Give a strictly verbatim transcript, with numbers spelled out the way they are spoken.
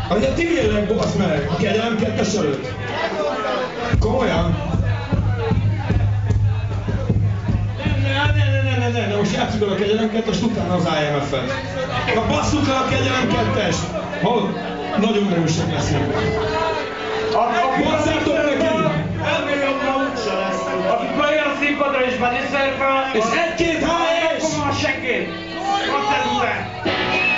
Azért tényleg, basz meg, a Kegyelem kettes előtt. Komolyan? Ne, ne, ne, ne, ne, ne, ne, most játsszuk el a Kegyelem kettest, utána az I M F-et. Na basszuk el a Kegyelem kettest! Hallod? Nagyon erősek leszünk. Basszátok neki! Ennél jobban úgyse lesz. Aki bejön a színpadra és belészervel, és egy-két há es! akkor a seggét! Azt el után!